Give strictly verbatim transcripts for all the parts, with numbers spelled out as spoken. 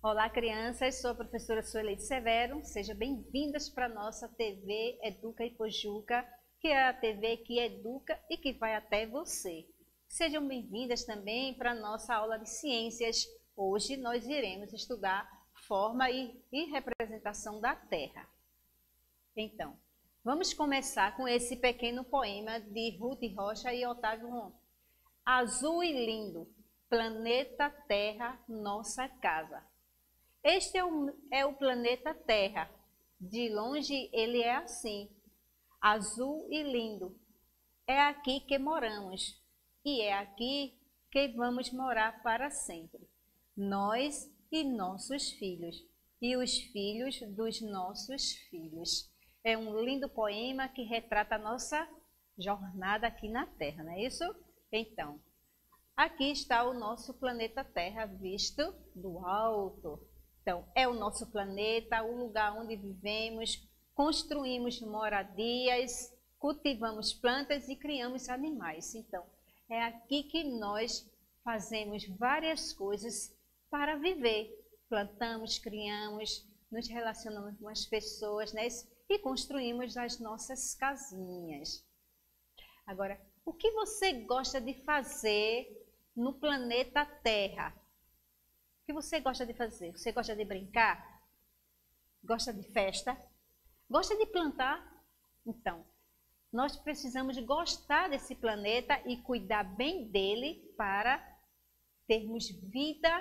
Olá, crianças, sou a professora Sueli Severo, sejam bem-vindas para a nossa T V Educa Ipojuca, que é a T V que educa e que vai até você. Sejam bem-vindas também para a nossa aula de ciências. Hoje nós iremos estudar forma e, e representação da Terra. Então, vamos começar com esse pequeno poema de Ruth Rocha e Otávio Ron. Azul e lindo, planeta Terra, nossa casa. Este é o, é o planeta Terra. De longe ele é assim, azul e lindo. É aqui que moramos e é aqui que vamos morar para sempre. Nós e nossos filhos e os filhos dos nossos filhos. É um lindo poema que retrata a nossa jornada aqui na Terra, não é isso? Então, aqui está o nosso planeta Terra visto do alto. Então, é o nosso planeta, o lugar onde vivemos, construímos moradias, cultivamos plantas e criamos animais. Então, é aqui que nós fazemos várias coisas para viver. Plantamos, criamos, nos relacionamos com as pessoas, né? E construímos as nossas casinhas. Agora, o que você gosta de fazer no planeta Terra? O que você gosta de fazer? Você gosta de brincar? Gosta de festa? Gosta de plantar? Então, nós precisamos gostar desse planeta e cuidar bem dele para termos vida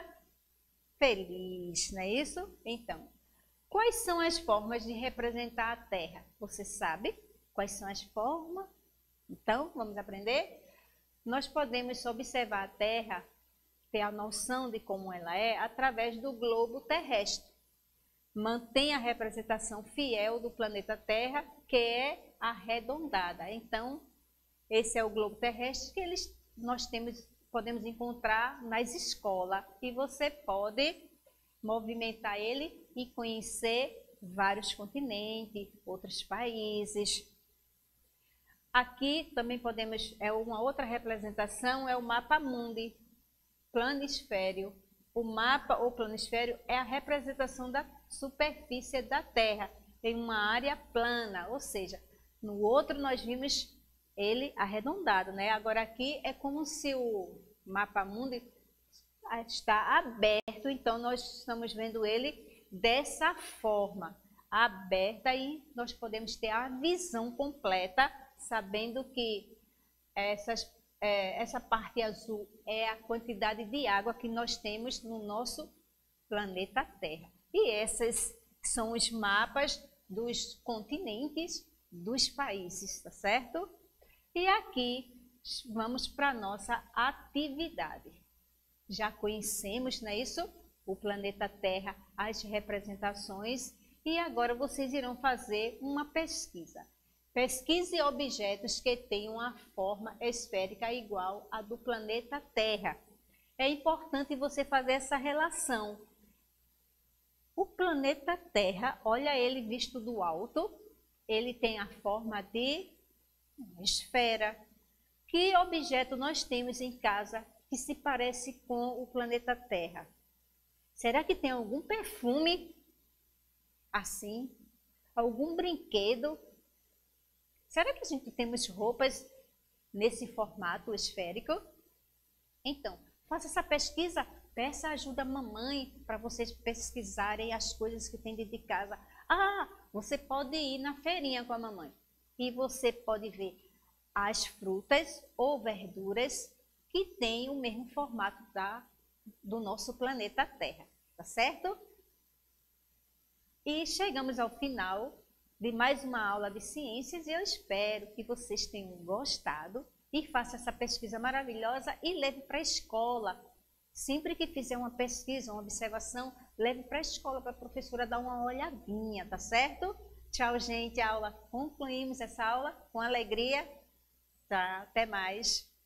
feliz, não é isso? Então, quais são as formas de representar a Terra? Você sabe quais são as formas? Então, vamos aprender? Nós podemos observar a Terra, ter a noção de como ela é, através do globo terrestre. Mantém a representação fiel do planeta Terra, que é arredondada. Então, esse é o globo terrestre que eles, nós temos, podemos encontrar nas escolas. E você pode movimentar ele e conhecer vários continentes, outros países. Aqui também podemos, é uma outra representação, é o mapa mundi. Planisfério. O mapa ou planisfério é a representação da superfície da Terra em uma área plana, ou seja, no outro nós vimos ele arredondado, né? Agora aqui é como se o mapa mundi está aberto, então nós estamos vendo ele dessa forma, aberta, e nós podemos ter a visão completa, sabendo que essas É, essa parte azul é a quantidade de água que nós temos no nosso planeta Terra. E esses são os mapas dos continentes dos países, tá certo? E aqui vamos para a nossa atividade. Já conhecemos, não é isso? O planeta Terra, as representações, e agora vocês irão fazer uma pesquisa. Pesquise objetos que tenham uma forma esférica igual à do planeta Terra. É importante você fazer essa relação. O planeta Terra, olha ele visto do alto, ele tem a forma de uma esfera. Que objeto nós temos em casa que se parece com o planeta Terra? Será que tem algum perfume assim? Algum brinquedo? Será que a gente temos roupas nesse formato esférico? Então, faça essa pesquisa, peça ajuda à mamãe para vocês pesquisarem as coisas que tem dentro de casa. Ah, você pode ir na feirinha com a mamãe e você pode ver as frutas ou verduras que têm o mesmo formato da, do nosso planeta Terra, tá certo? E chegamos ao final de mais uma aula de ciências e eu espero que vocês tenham gostado e façam essa pesquisa maravilhosa e leve para a escola. Sempre que fizer uma pesquisa, uma observação, leve para a escola para a professora dar uma olhadinha, tá certo? Tchau, gente. A aula, concluímos essa aula com alegria. Tá, até mais.